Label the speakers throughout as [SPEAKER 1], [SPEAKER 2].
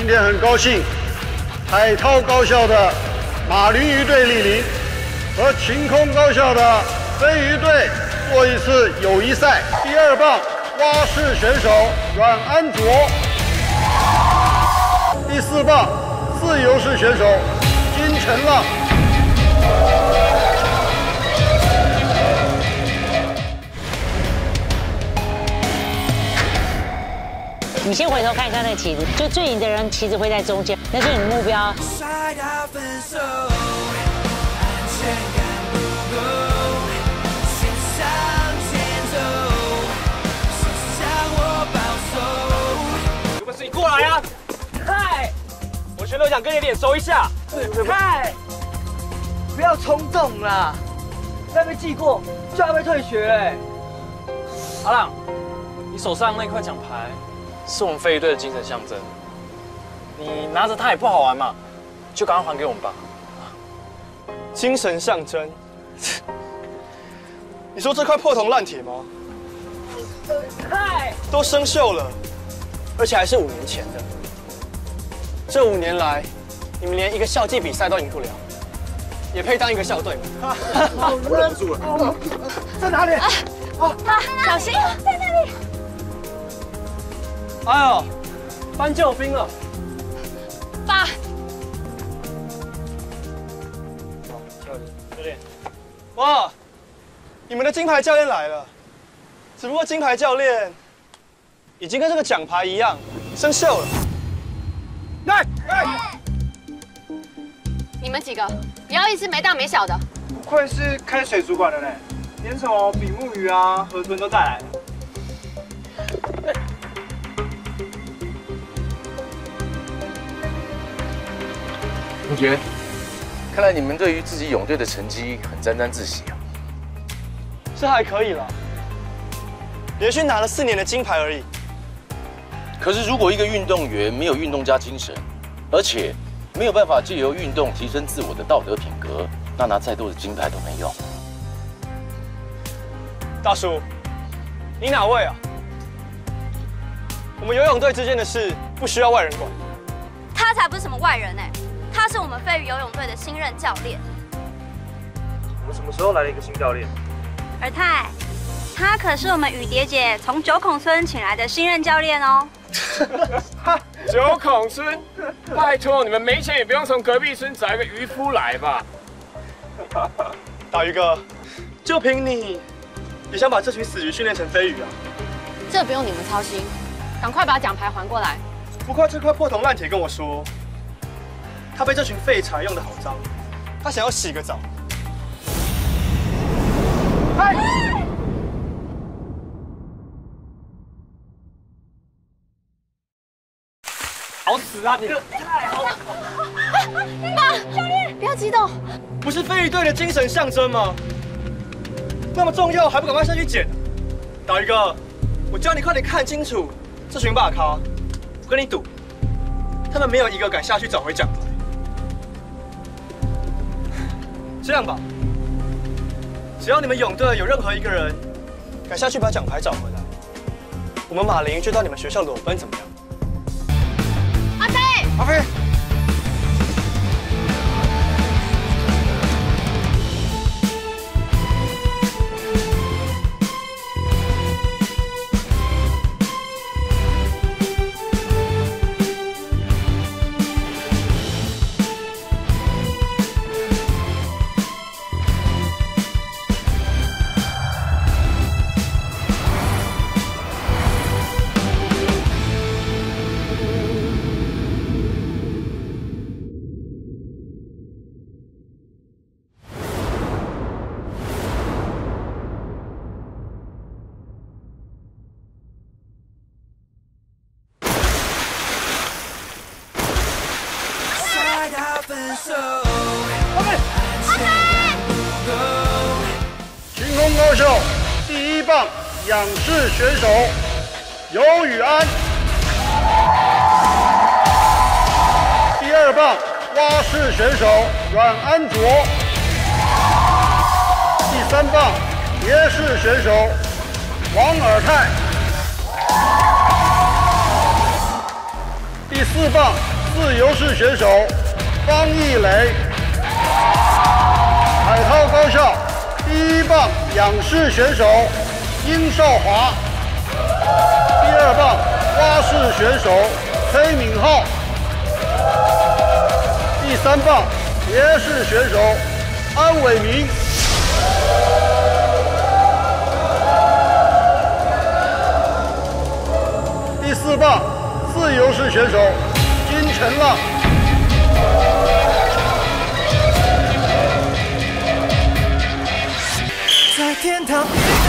[SPEAKER 1] 天很高兴，海涛高校的马林鱼队莅临，和晴空高校的飞鱼队做一次友谊赛。第2棒蛙式选手阮安卓，第4棒自由式选手金晨浪。
[SPEAKER 2] 你先回头看一下那个旗子，就最赢的人旗子会在中间，那是你的目标。
[SPEAKER 3] 有本事你过来啊！嗨，我全都想跟你脸熟一下。嗨，不要冲动啦，再被记过就要被退学哎。阿浪，你手上那块奖牌。 是我们飞鱼队的精神象征，你拿着它也不好玩嘛，就赶快还给我们吧。精神象征？你说这块破铜烂铁吗？嗨，都生锈了，而且还是5年前的。这5年来，你们连一个校际比赛都赢不了，也配当一个校队吗？我忍不住了，在哪里？
[SPEAKER 4] 爸，小心，在那里。
[SPEAKER 3] 哎呦，搬救兵了！
[SPEAKER 4] 爸，
[SPEAKER 3] 教练，哇，你们的金牌教练来了，只不过金牌教练已经跟这个奖牌一样生锈了。来，
[SPEAKER 4] 你们几个不要一直没大没小的。
[SPEAKER 3] 不愧是开水族馆的嘞，连什么比目鱼啊、河豚都带来了。
[SPEAKER 5] 同学，看来你们对于自己泳队的成绩很沾沾自喜啊。
[SPEAKER 3] 是还可以了，连续拿了4年的金牌而已。
[SPEAKER 5] 可是如果一个运动员没有运动家精神，而且没有办法借由运动提升自我的道德品格，那拿再多的金牌都没用。
[SPEAKER 3] 大叔，你哪位啊？我们游泳队之间的事不需要外人管。
[SPEAKER 4] 他才不是什么外人哎，他是我们飞鱼游泳队的新任教练。
[SPEAKER 3] 我们什么时候来了一个新教练？
[SPEAKER 4] 尔泰，他可是我们雨蝶姐从九孔村请来的新任教练哦。
[SPEAKER 6] 九孔村，拜托你们没钱也不用从隔壁村找一个渔夫来吧。
[SPEAKER 3] 大鱼哥，就凭你，也想把这群死鱼训练成飞鱼啊？
[SPEAKER 4] 这不用你们操心，赶快把奖牌还过来。
[SPEAKER 3] 不过这块破铜烂铁跟我说，他被这群废柴用得好脏，他想要洗个澡。嗨！好死啊你！太好了！
[SPEAKER 4] 爸，教练，不要激动。
[SPEAKER 3] 不是飞鱼队的精神象征吗？那么重要，还不赶快下去捡？大鱼哥，我叫你快点看清楚这群大咖，我跟你赌，他们没有一个敢下去找回奖牌。这样吧，只要你们泳队有任何一个人敢下去把奖牌找回来，我们马林就到你们学校裸奔，怎么样？
[SPEAKER 4] 阿飞，
[SPEAKER 3] 阿飞。
[SPEAKER 1] 晴空高校第1棒仰式选手尤宇安，第2棒蛙式选手阮安卓，第3棒蝶式选手王尔泰，第4棒自由式选手方逸磊，海涛高校第1棒仰式选手殷少华，第2棒蛙式选手崔敏浩，第3棒蝶式选手安伟明。第4棒自由式选手金晨浪。
[SPEAKER 7] 在天堂。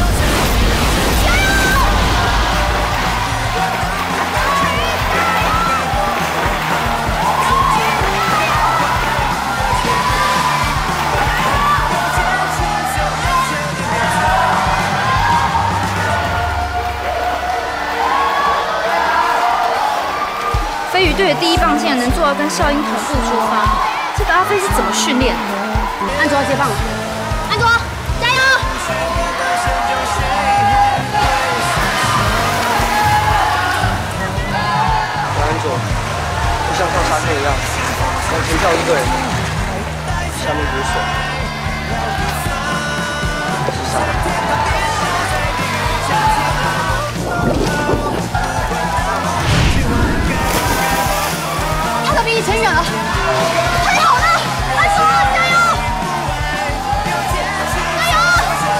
[SPEAKER 8] 飞鱼队的第1棒竟然能做到跟少英同步出发，这个阿飞是怎么训练的？安卓要接棒，安卓加油！
[SPEAKER 3] 安卓，就像跳沙圈一样，往前跳就对了，下面不是水，是沙。
[SPEAKER 8] 他比你前远了，太好了，安卓加油！加油！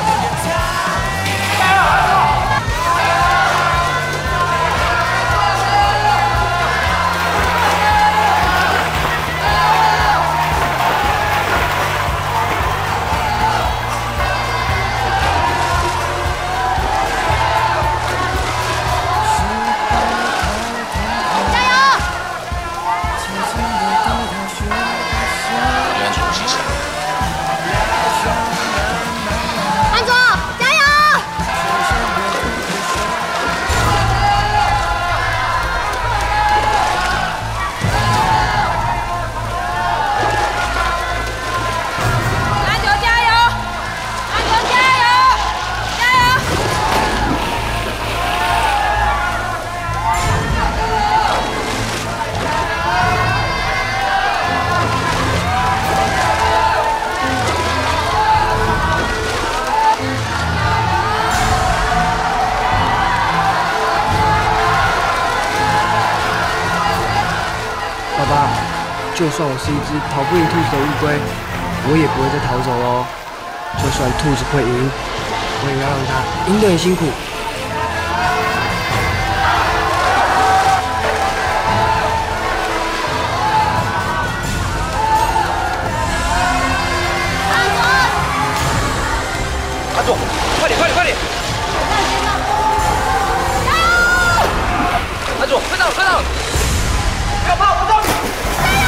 [SPEAKER 9] 就算我是一只跑不赢兔子的乌龟，我也不会再逃走喽。就算兔子会赢，我也要让它赢得很辛苦。
[SPEAKER 3] 阿卓，快点，快点，快点！加油！阿卓，快到，快到！不要跑，不动！加油！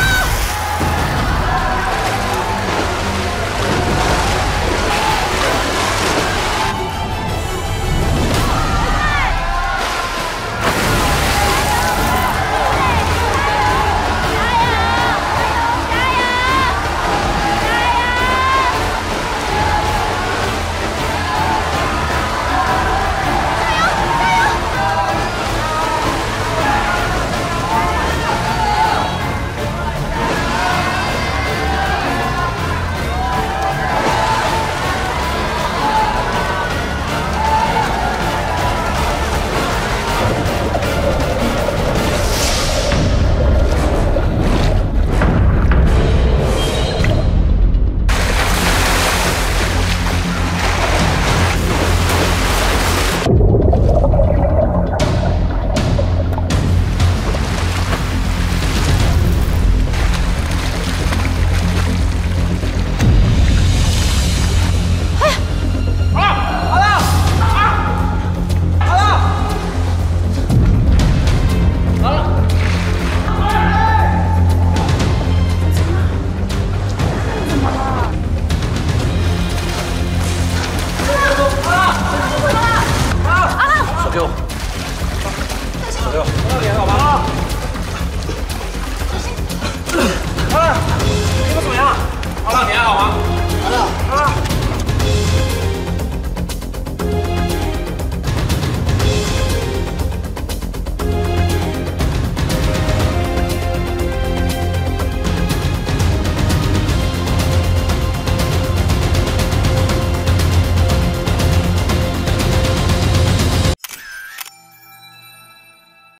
[SPEAKER 6] 你们怎么样？阿浪，你还好吗？好了。啊。